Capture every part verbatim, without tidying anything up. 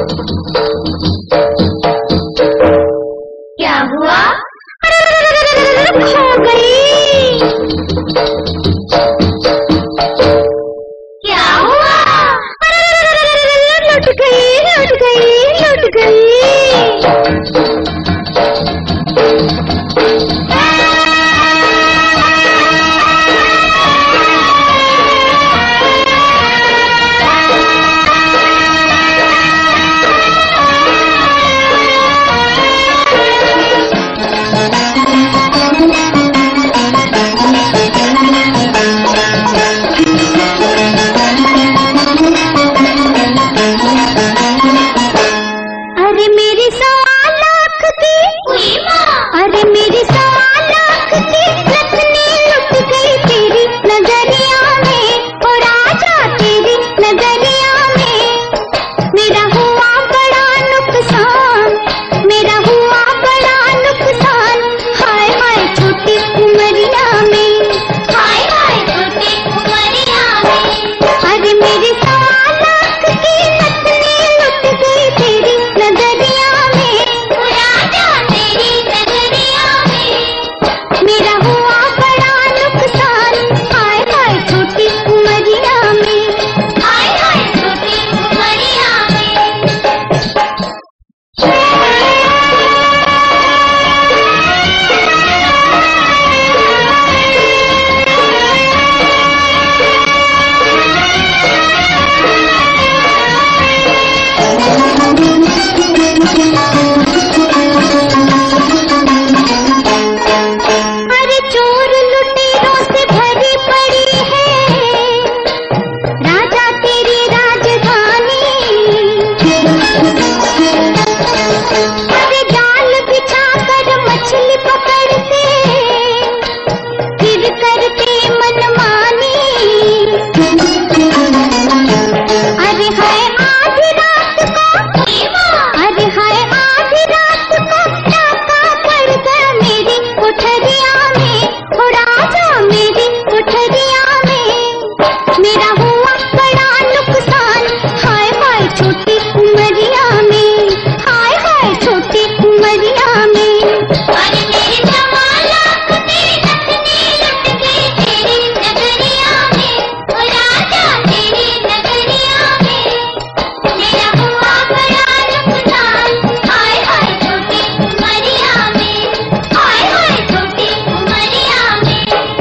क्या हुआ? खो गई। क्या हुआ? लुट गई, लुट गई, लुट गई। अरे मेरी सवा लाख की रत्नी लुट गई तेरी नजरिया में, और आजा तेरी नजरिया में। मेरा हुआ बड़ा नुकसान, मेरा हुआ बड़ा नुकसान। हाय हाय छोटी उमरिया में, हाय हाय छोटी उमरिया में। अरे मेरी सवा लाख की रत्नी लुट गई तेरी नजरिया में, और आजा तेरी मेरा हुआ बड़ा नुकसान। हाय हाय छोटी उमरिया में, हाय हाय छोटी उमरिया में। अरे चोर लुटेरों से भरी पड़ी है राजा तेरी राजधानी। अरे जाल बिछा कर मछली पकड़ते, फिर करते मनमानी। अरे हाय आधी रात को, अरे हाय आधी रात को डाका पड़ गया मेरी कोठरिया में, और आजा मेरी कोठरिया में। मेरा हुआ बड़ा नुकसान। हाय हाय छोटी उमरिया में, हाय हाय छोटी उमरिया में। अरे मेरी सवा लाख की रत्नी लुट गई तेरी नगरिया में, और आजा तेरी नगरिया में। मेरा हुआ बड़ा नुकसान। हाय हाय छोटी उमरिया में, हाय हाय छोटी उमरिया में।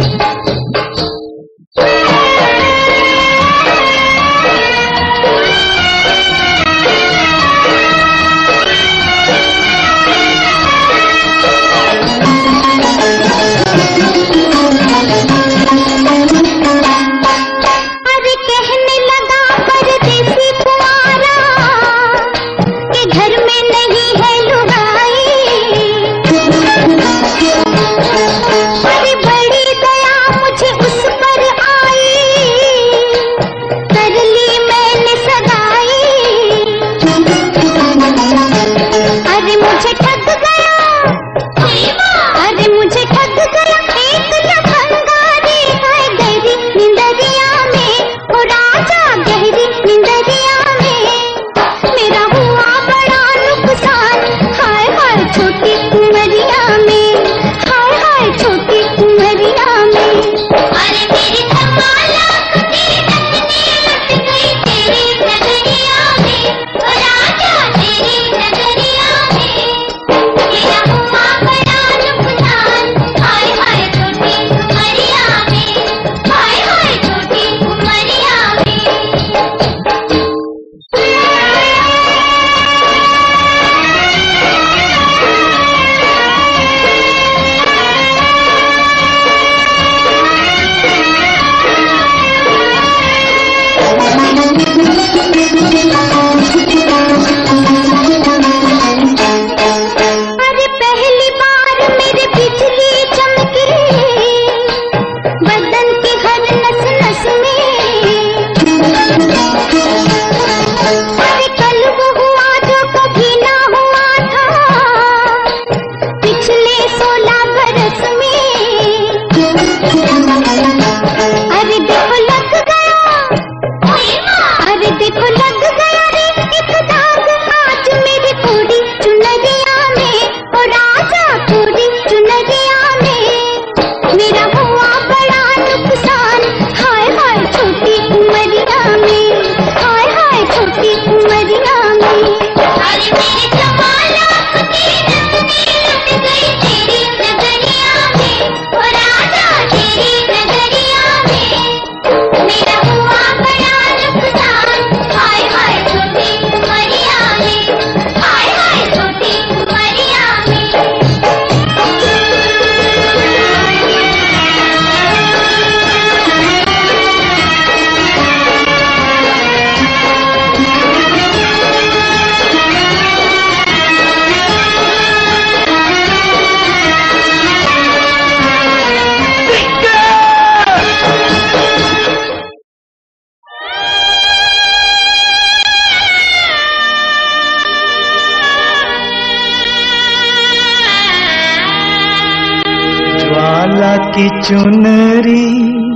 अरे कहने लगा परदेसी कुंवारा कि घर में नहीं है लुगाई। अरे बड़ी दया मुझे उस पर आई, कर ली मैंने सगाई। अरे मुझे ठग गया, अरे मुझे ठग गया एक लफंगा रे। हाय गहरी निंदरिया में, और आजा गहरी निंदरिया में। मेरा हुआ बड़ा नुकसान। हाय हाय छोटी उमरिया में, हाय हाय छोटी उमरिया में। अरे मेरी सवा लाख की रत्नी लुट गई तेरी नगरिया में, और आजा तेरी नगरिया में। मेरा हुआ बड़ा नुकसान। हाय हाय छोटी उमरिया में, हाय हाय छोटी उमरिया में। अरे पहली बार मेरे बिजली चमकी बदन की हर नस नस में। अरे कल वो हुआ जो कभी ना हुआ था पिछले सोलह बरस में। अरे देखो लग गया, अरे देखो लग गया रे एक दाग। की चुनरी,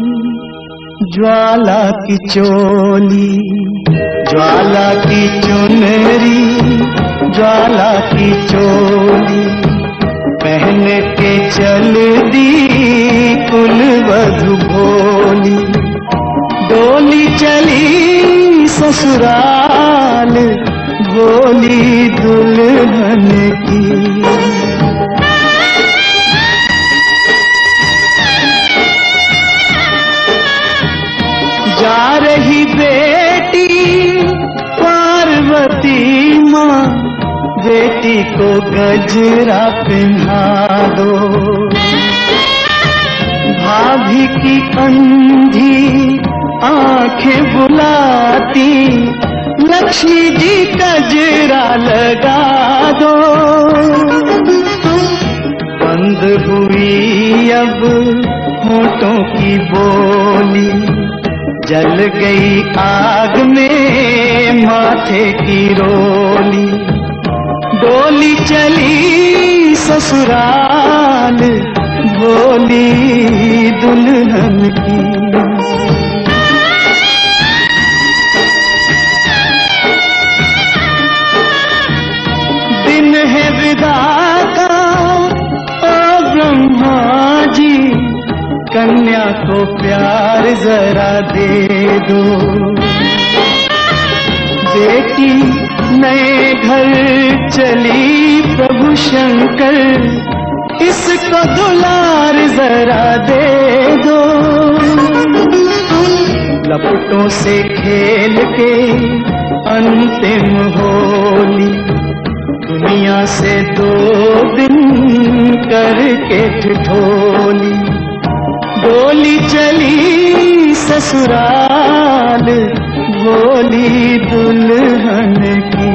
ज्वाला की चोली, ज्वाला की चुनरी, ज्वाला की चोली, पहन के चल दी कुलवधु भोली। डोली चली ससुराल, भोली दुल्हन की। जा रही बेटी पार्वती माँ, बेटी को गजरा पहना दो। भाभी की अंधी आंखें बुलाती, लक्ष्मी जी गजरा लगा दो। बंद हुई अब होठों की बोली, जल गई आग में माथे की रोली। डोली चली ससुराल, भोली दुल्हन की। दिन है विदा का ओ ब्रह्मा जी, कन्या को प्यार जरा दे दो। बेटी नए घर चली प्रभु शंकर, इसको दुलार जरा दे दो। लपटों से खेल के अंतिम होली, दुनिया से दो दिन करके ठिठोली। डोली चली ससुराल, भोली दुल्हन की।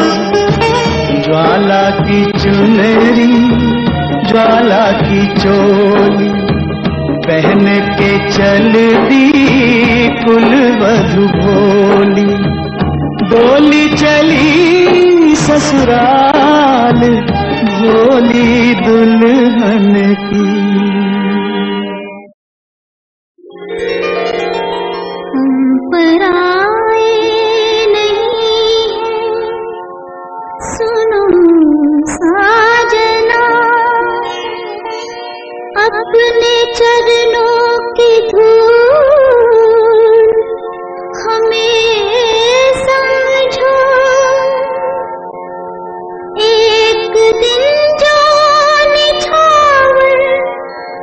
ज्वाला की चुनरी, ज्वाला की चोली, पहन के चल दी कुलवधु भोली। डोली चली ससुराल, भोली दुल्हन की। हम पराए नहीं हैं, सुनो साजना, अपने चरणों की धूल हमें समझो। एक दिन जो निछावर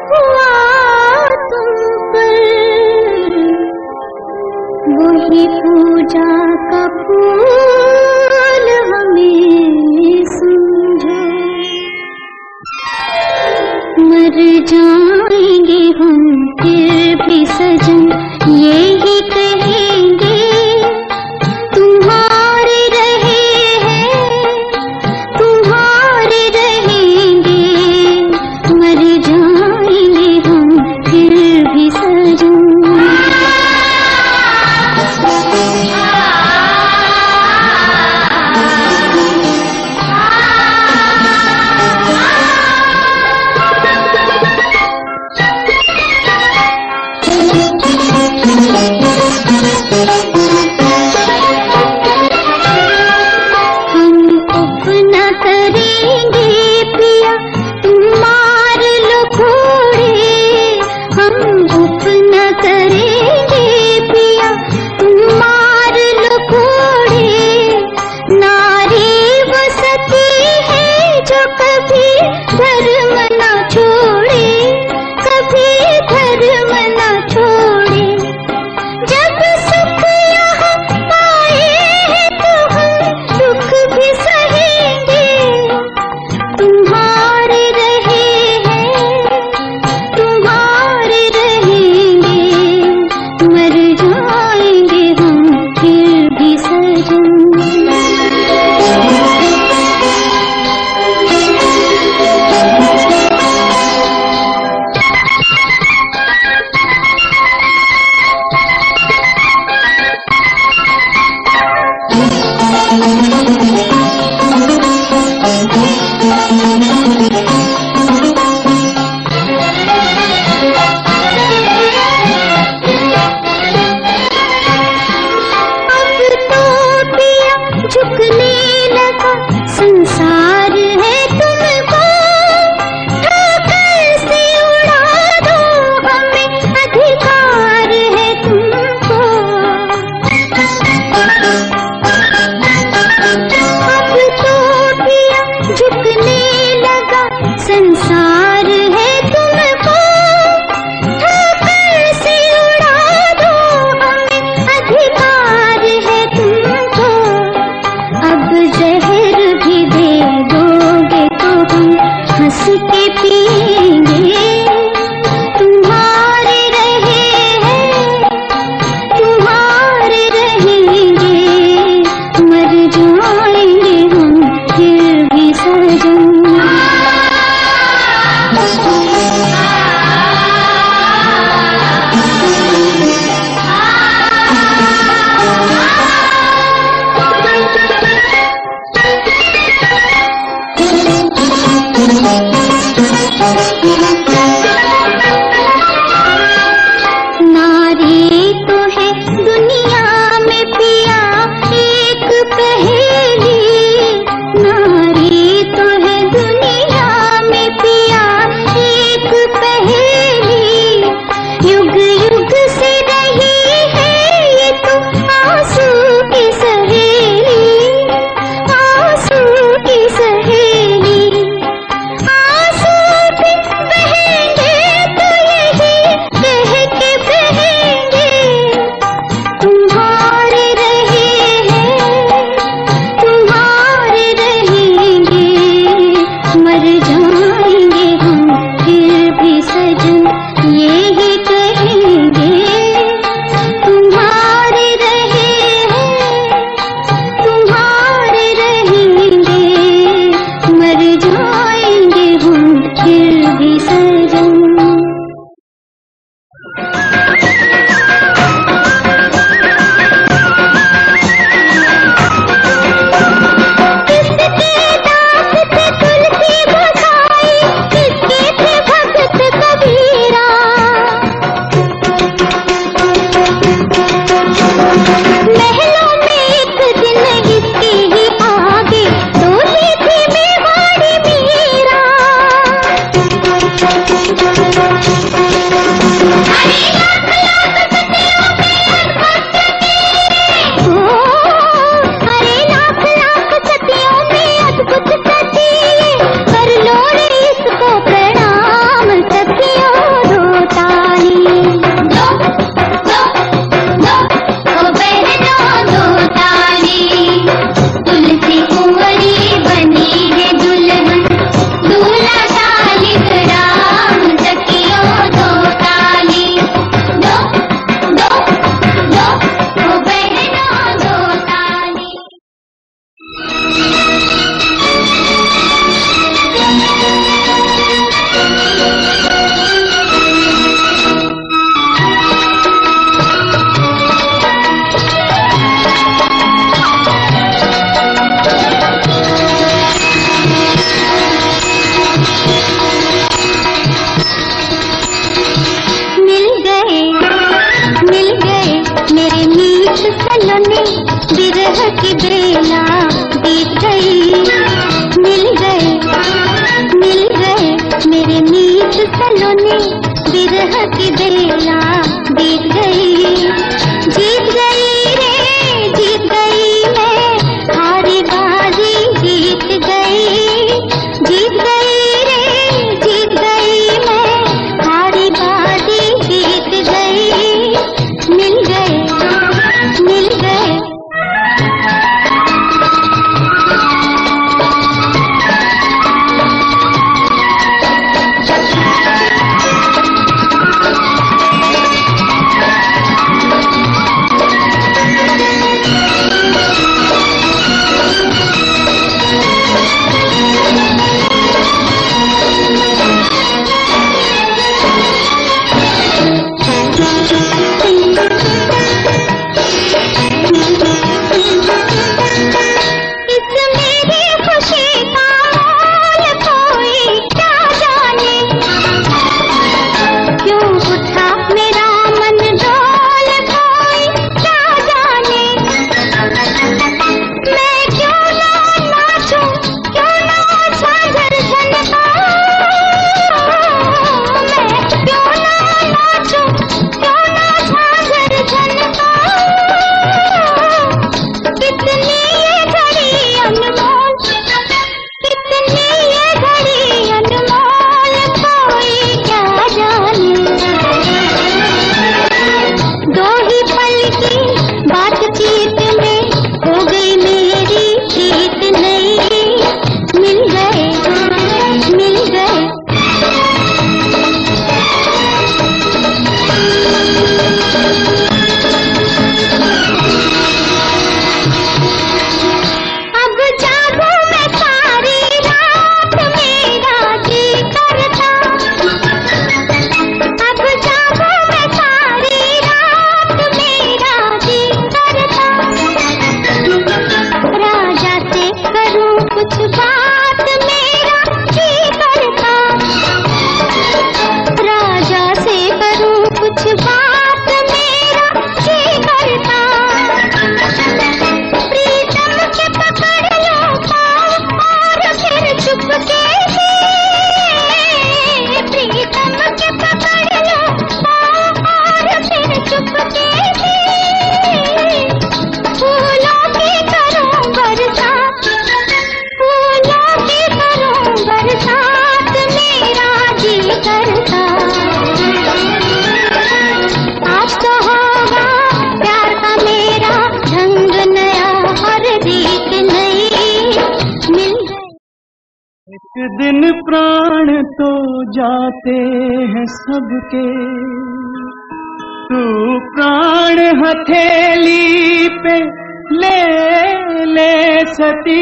दिन प्राण तो जाते हैं सबके, तू प्राण हथेली पे ले ले सती।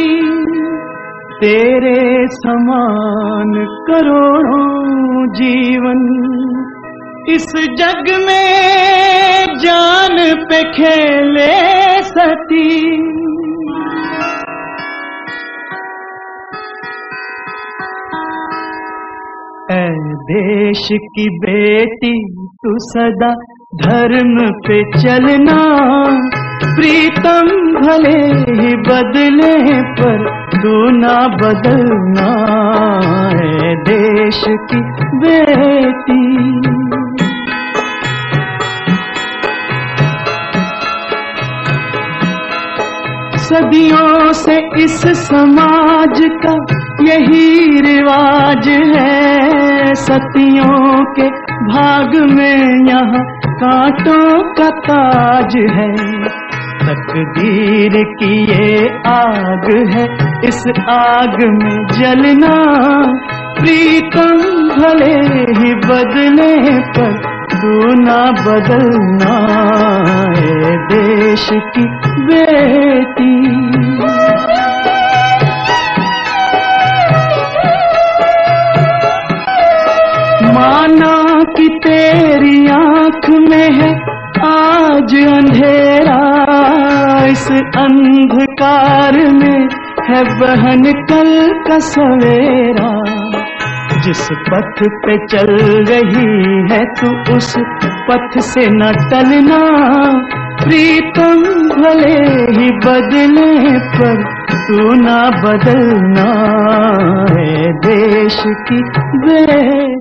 तेरे समान करोड़ों जीवन इस जग में जान पे खेले सती। ऐ देश की बेटी तू सदा धर्म पे चलना, प्रीतम भले ही बदले पर तू ना बदलना। ऐ देश की बेटी सदियों से इस समाज का यही रिवाज है, सतियों के भाग में यहाँ कांटों का ताज है। तकदीर की ये आग है, इस आग में जलना, प्रीतम भले ही बदले पर तू ना बदलना। ऐ देश की बेटी माना कि तेरी आंख में है आज अंधेरा, इस अंधकार में है बहन कल का सवेरा। जिस पथ पे चल रही है तू उस पथ से न टलना, प्रीतम भले ही बदले पर तू ना बदलना। है देश की बेटी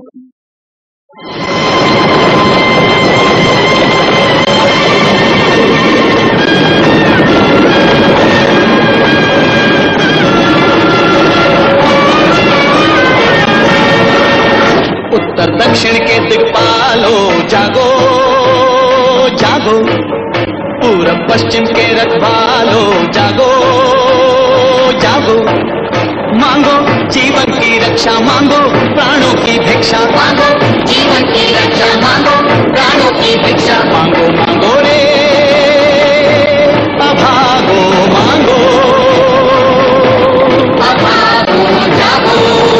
उत्तर दक्षिण के दिक्पालो जागो जागो, पूरब पश्चिम के रखवालो जागो जागो। मांगो जीवन की रक्षा, मांगो प्राणों की भिक्षा, मांगो जीवन की रक्षा, मांगो प्राणों की भिक्षा। मांगो मांगो रे अभागो, मांगो अभागो जागो।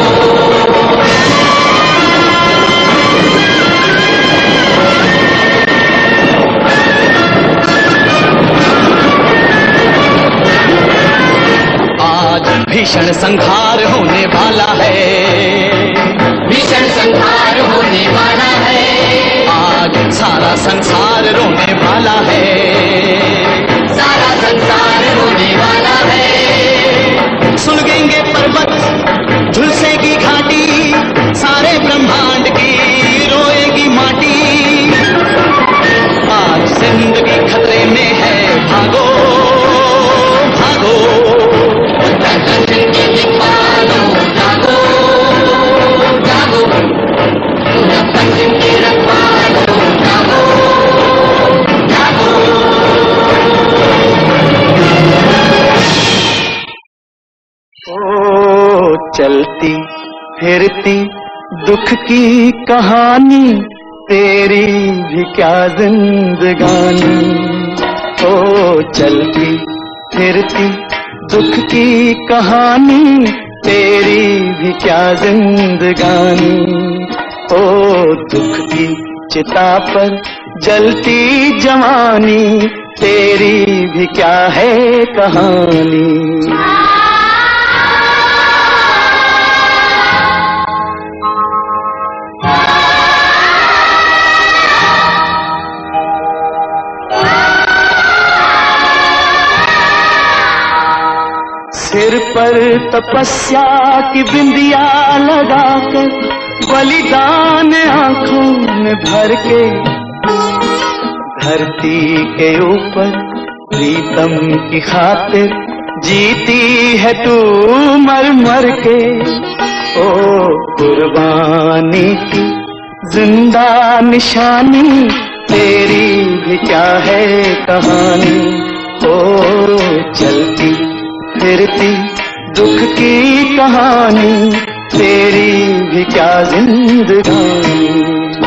भीषण संहार होने वाला है, भीषण संहार होने वाला है। आज सारा संसार रोने वाला है, सारा संसार रोने वाला है। सुलगेंगे पर्वत, झुलसेगी घाटी, सारे ब्रह्मांड की रोएगी माटी। आज जिंदगी खतरे में है, भागो भागो। जागो जागो, पूरब पश्चिम के रखवालो जागो जागो। ओ चलती फिरती दुख की कहानी, तेरी भी क्या जिंदगानी। ओ चलती फिरती दुख की कहानी, तेरी भी क्या जिंदगानी। ओ दुख की चिता पर जलती जवानी, तेरी भी क्या है कहानी। सिर पर तपस्या की बिंदिया लगाकर, बलिदान आंखों में भर के, धरती के ऊपर प्रीतम की खातिर जीती है तू मर मर के। ओ कुर्बानी की जिंदा निशानी, तेरी भी क्या है कहानी। ओ चलती फिरती दुख की कहानी, तेरी भी क्या जिंदगानी।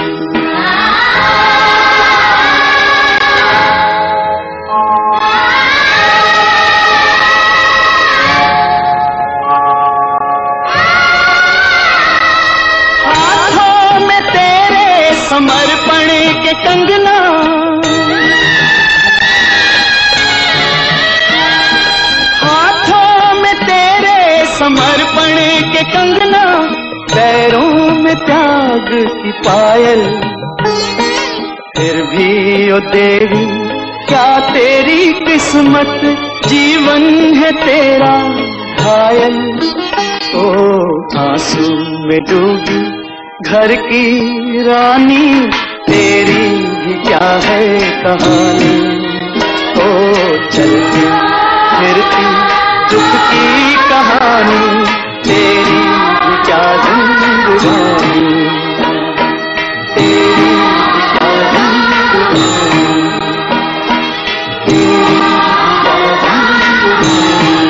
हाथों में तेरे समर्पण के कंगना, समर्पण के कंगना, पैरों में त्याग की पायल। फिर भी ओ देवी क्या तेरी किस्मत, जीवन है तेरा घायल। ओ आंसू में डूबी घर की रानी, तेरी भी क्या है कहानी। ओ चलती फिरती दुख की कहानी, तेरी भी क्या जिंदगानी, तेरी भी क्या जिंदगानी, तेरी भी क्या जिंदगानी।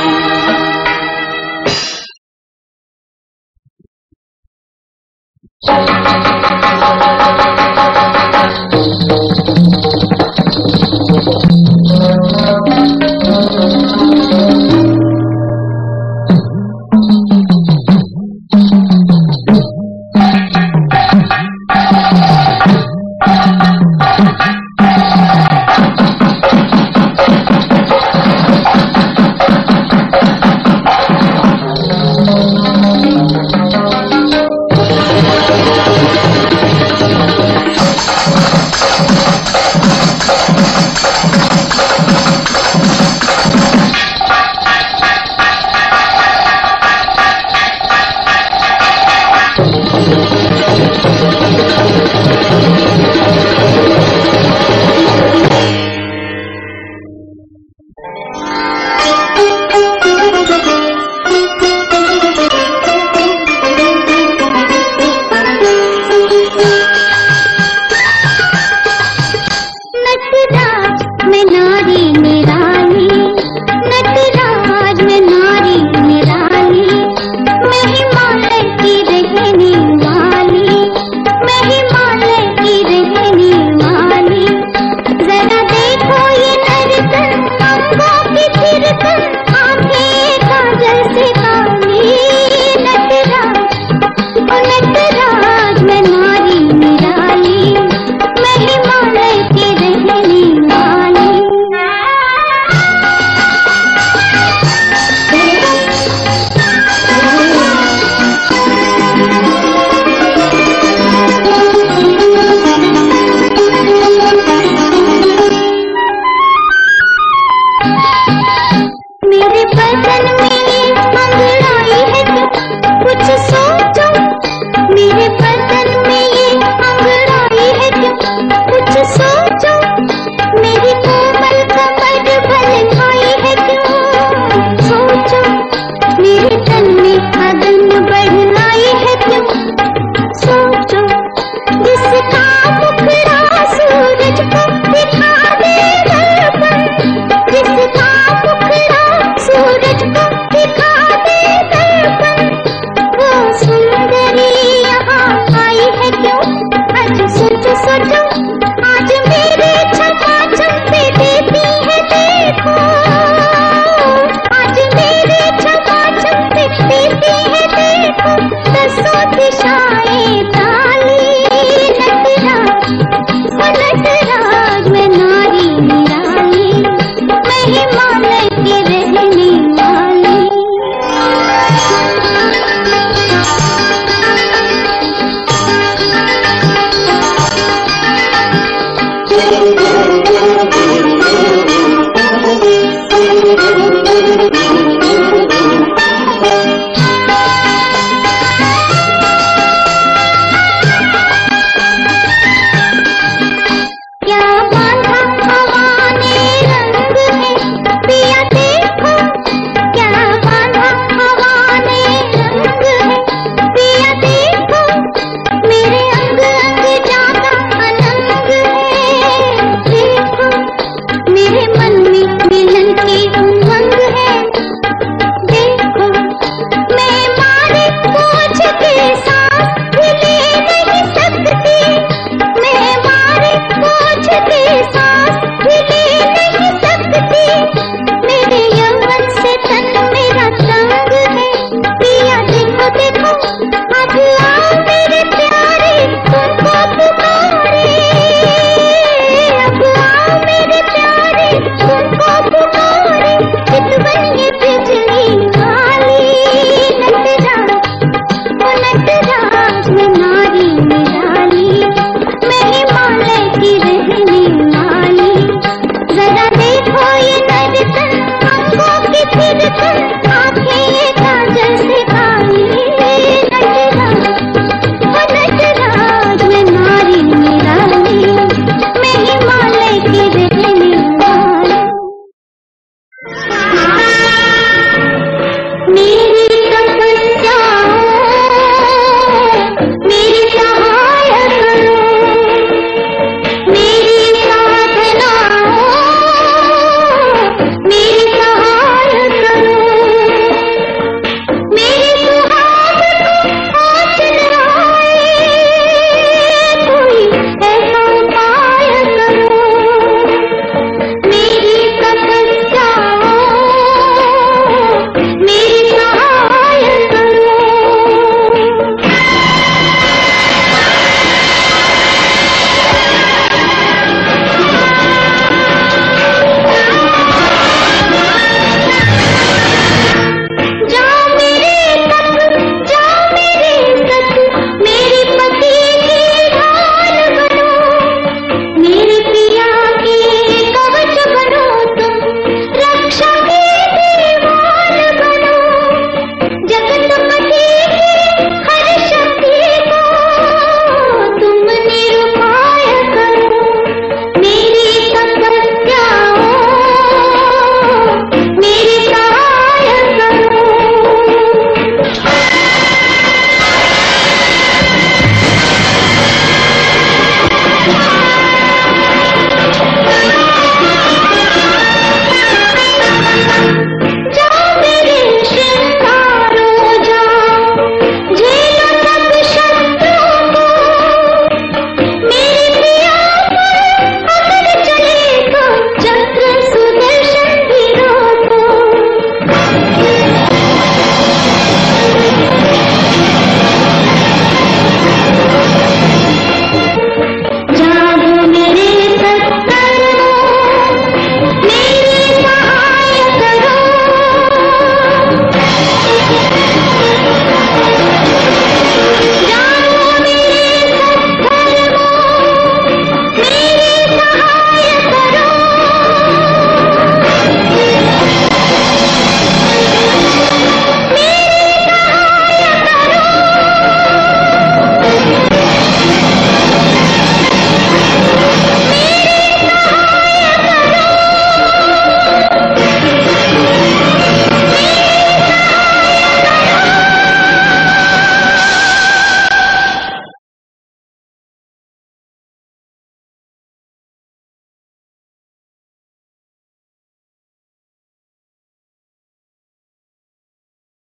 नी